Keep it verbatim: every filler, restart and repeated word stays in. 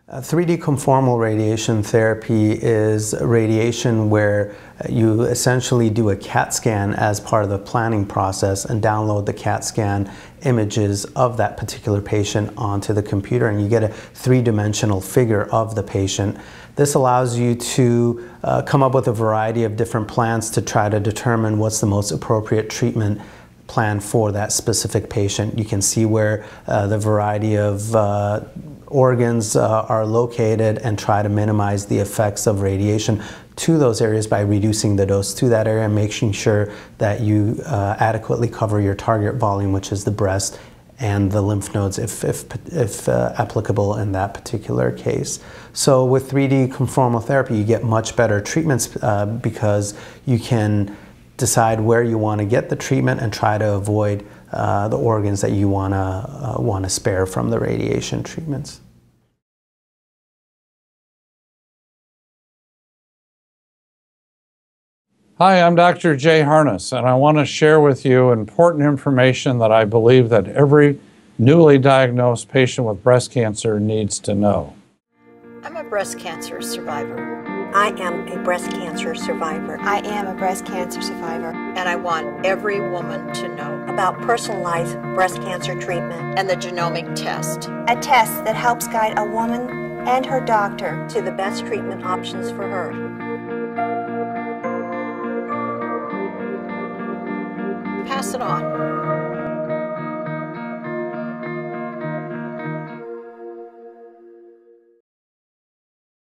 Uh, three D conformal radiation therapy is radiation where you essentially do a CAT scan as part of the planning process and download the CAT scan images of that particular patient onto the computer, and you get a three-dimensional figure of the patient. This allows you to uh, come up with a variety of different plans to try to determine what's the most appropriate treatment plan for that specific patient. You can see where uh, the variety of uh, organs uh, are located and try to minimize the effects of radiation to those areas by reducing the dose to that area and making sure that you uh, adequately cover your target volume, which is the breast and the lymph nodes if, if, if uh, applicable in that particular case. So with three D conformal therapy, you get much better treatments uh, because you can decide where you want to get the treatment and try to avoid uh, the organs that you want to uh, want to spare from the radiation treatments. Hi, I'm Doctor Jay Harness, and I want to share with you important information that I believe that every newly diagnosed patient with breast cancer needs to know. I'm a breast cancer survivor. I am a breast cancer survivor. I am a breast cancer survivor. And I want every woman to know about personalized breast cancer treatment and the genomic test. A test that helps guide a woman and her doctor to the best treatment options for her. Pass it on.